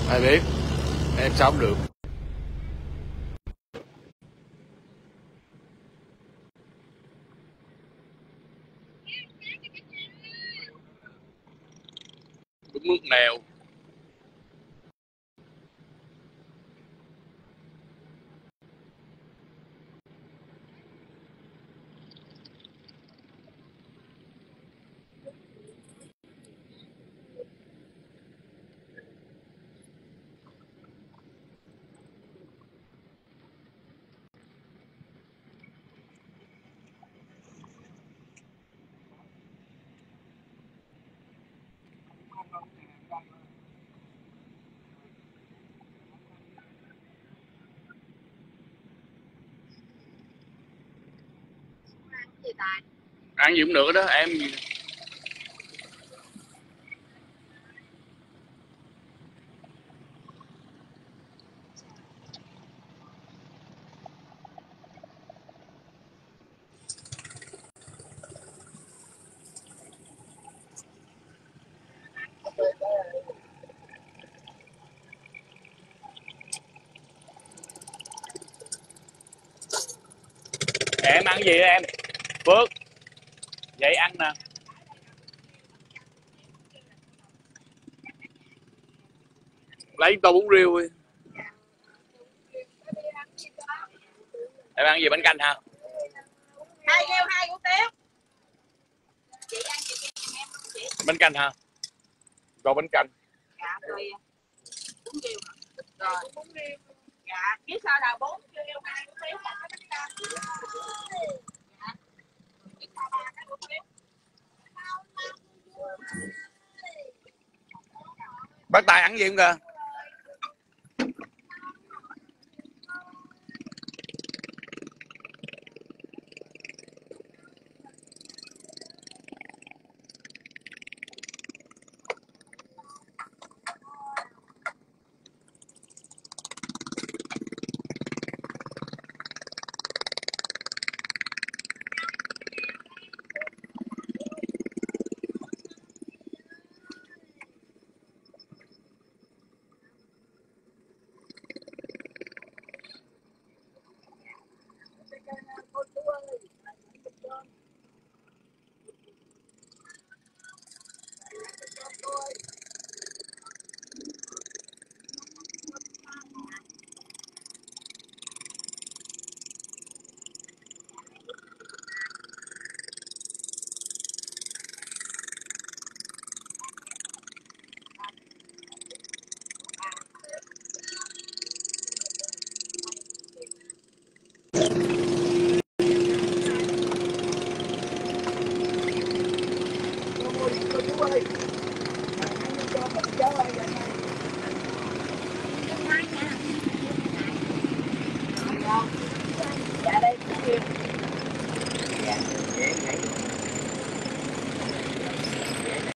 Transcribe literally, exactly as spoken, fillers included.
Ai biết, em sống được. Đúng nước nèo. Ăn gì cũng được đó em. Em ăn gì đó em? Phước, vậy ăn nè. Lấy tô bún riêu đi. Em ăn gì, bánh canh hả? Hai heo hai hủ tiếu. Chị ăn gì em không chị? Bánh canh hả? Rồi bánh canh. Dạ rồi. Bún riêu hả? Rồi bún riêu. Dạ, biết sao là bốn riêu hai hủ tiếu là bánh canh. Dạ. Biết sao ba cái hủ tiếu. Bác Tài ăn gì không kìa? Cô ơi, cô chú ơi, cho mình cháu ơi,